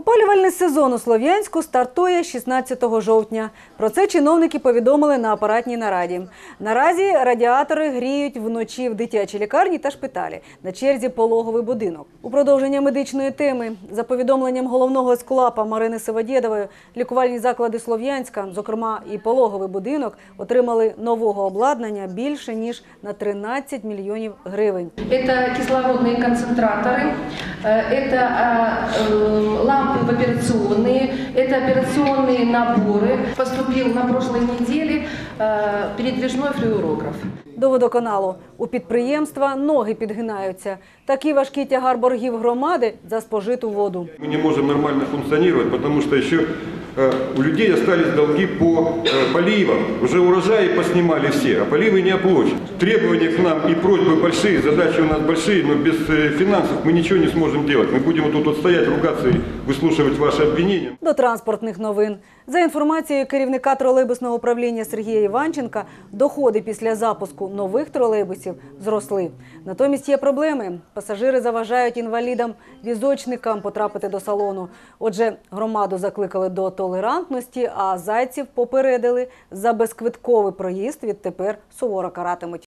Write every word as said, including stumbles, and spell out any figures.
Опалювальний сезон у Слов'янську стартує шістнадцятого жовтня. Про це чиновники повідомили на апаратній нараді. Наразі радіатори гріють вночі в дитячій лікарні та шпиталі. На черзі пологовий будинок. У продовження медичної теми, за повідомленням головного ескулапа Марини Сиводєдової, лікувальні заклади Слов'янська, зокрема і пологовий будинок, отримали нового обладнання більше, ніж на тринадцять мільйонів гривень. Це кислородні концентратори, це лампы в операционные, это операционные наборы. Поступил на прошлой неделе э, передвижной флюорограф. До водоканалу. У підприємства ноги підгинаються. Такий важкий тягар боргів громади за спожиту воду. Ми не можемо нормально функціонувати, тому що ще у людей залишились долги по поливам. Уже урожаи поснимали все, а поливы не оплачены. Требования к нам и просьбы большие, задачи у нас большие, но без финансов мы ничего не сможем делать. Мы будем тут вот стоять, ругаться и выслушивать ваши обвинения. До транспортних новин. За інформацією керівника тролейбусного управління Сергія Іванченка, доходи після запуску нових тролейбусів зросли. Натомість є проблеми. Пасажири заважають інвалідам-візочникам потрапити до салону. Отже, громаду закликали до толерантності, а зайців попередили: за безквитковий проїзд відтепер суворо каратимуть.